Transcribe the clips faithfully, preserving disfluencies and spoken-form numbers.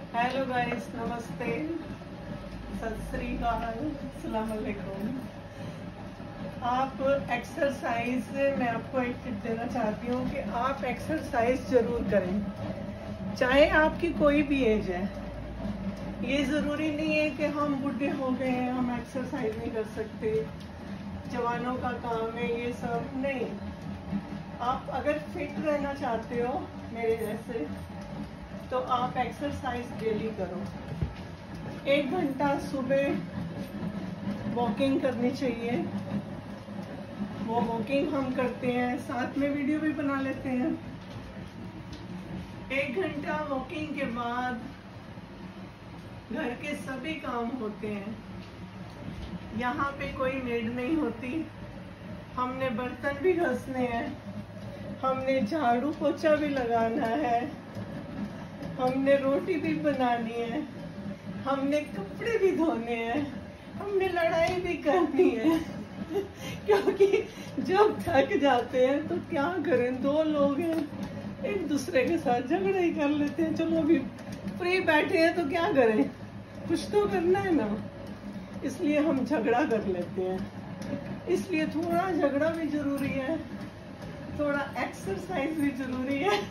Hello guys, नमस्ते, सत श्री अकाल, अस्सलाम वालेकुम। आप एक्सरसाइज मैं आपको एक टिप देना चाहती हूँ कि आप एक्सरसाइज जरूर करें, चाहे आपकी कोई भी एज है। ये ज़रूरी नहीं है कि हम बूढ़े हो गए हैं हम एक्सरसाइज नहीं कर सकते, जवानों का काम है ये सब नहीं। आप अगर फिट रहना चाहते हो मेरे जैसे, तो आप एक्सरसाइज डेली करो। एक घंटा सुबह वॉकिंग करनी चाहिए। वो वॉकिंग हम करते हैं, साथ में वीडियो भी बना लेते हैं। एक घंटा वॉकिंग के बाद घर के सभी काम होते हैं। यहाँ पे कोई मेड नहीं होती, हमने बर्तन भी घसने हैं, हमने झाड़ू पोछा भी लगाना है, हमने रोटी भी बनानी है, हमने कपड़े भी धोने हैं, हमने लड़ाई भी करनी है क्योंकि जब थक जाते हैं तो क्या करें, दो लोग हैं एक दूसरे के साथ झगड़ा ही कर लेते हैं। चलो अभी फ्री बैठे हैं तो क्या करें, कुछ तो करना है ना, इसलिए हम झगड़ा कर लेते हैं। इसलिए थोड़ा झगड़ा भी जरूरी है, थोड़ा एक्सरसाइज भी जरूरी है।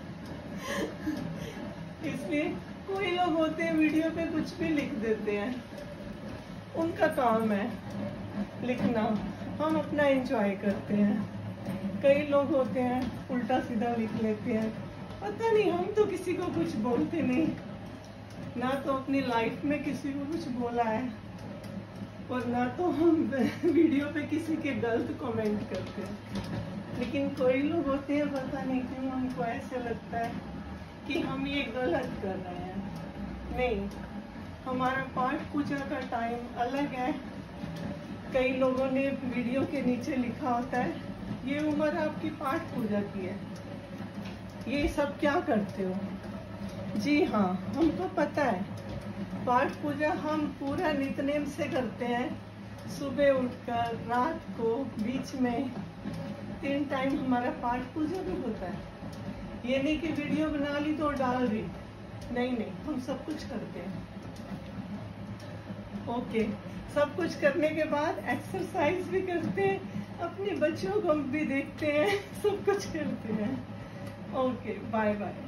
इसलिए कोई लोग होते हैं वीडियो पे कुछ भी लिख देते हैं, उनका काम है लिखना, हम अपना एंजॉय करते हैं। कई लोग होते हैं उल्टा सीधा लिख लेते हैं, पता नहीं, हम तो किसी को कुछ बोलते नहीं, ना तो अपनी लाइफ में किसी को कुछ बोला है और ना तो हम वीडियो पे किसी के गलत कमेंट करते हैं। लेकिन कोई लोग होते हैं पता नहीं क्यों उनको ऐसे लगता है कि हम ये गलत कर रहे हैं। नहीं, हमारा पाठ पूजा का टाइम अलग है। कई लोगों ने वीडियो के नीचे लिखा होता है ये उम्र आपकी पाठ पूजा की है, ये सब क्या करते हो। जी हाँ, हमको पता है पाठ पूजा हम पूरा नित्यनेम से करते हैं। सुबह उठकर रात को बीच में तीन टाइम हमारा पाठ पूजा भी होता है। ये नहीं कि वीडियो बना ली तो डाल दी, नहीं नहीं, हम सब कुछ करते हैं। ओके, सब कुछ करने के बाद एक्सरसाइज भी करते हैं, अपने बच्चों को भी देखते हैं, सब कुछ करते हैं। Okay, bye bye.